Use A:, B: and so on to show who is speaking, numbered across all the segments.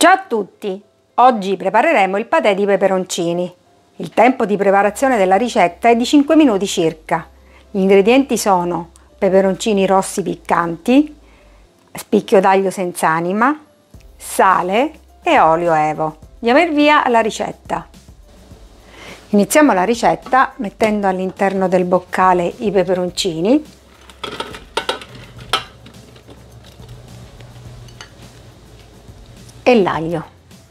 A: Ciao a tutti! Oggi prepareremo il patè di peperoncini. Il tempo di preparazione della ricetta è di 5 minuti circa. Gli ingredienti sono peperoncini rossi piccanti, spicchio d'aglio senza anima, sale e olio Evo. Diamo il via alla ricetta. Iniziamo la ricetta mettendo all'interno del boccale i peperoncini e l'aglio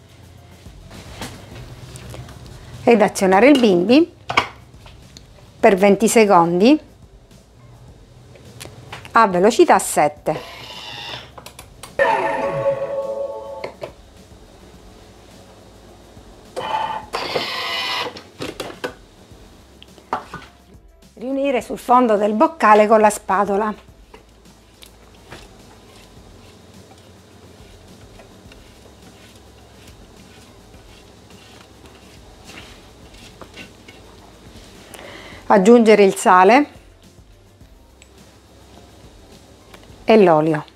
A: ed azionare il bimbi per 20 secondi a velocità 7. Riunire sul fondo del boccale con la spatola. Aggiungere il sale e l'olio.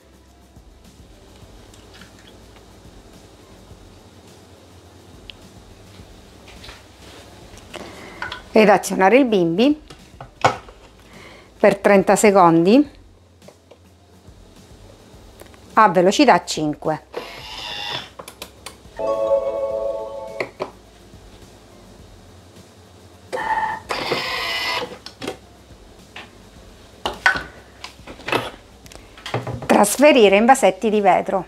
A: Ed azionare il bimbi per 30 secondi a velocità 5. Trasferire in vasetti di vetro.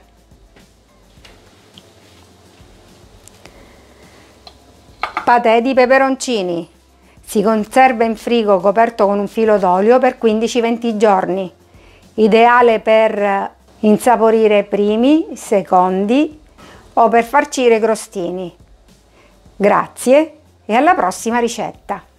A: Patè di peperoncini. Si conserva in frigo coperto con un filo d'olio per 15-20 giorni. Ideale per insaporire primi, secondi o per farcire crostini. Grazie e alla prossima ricetta!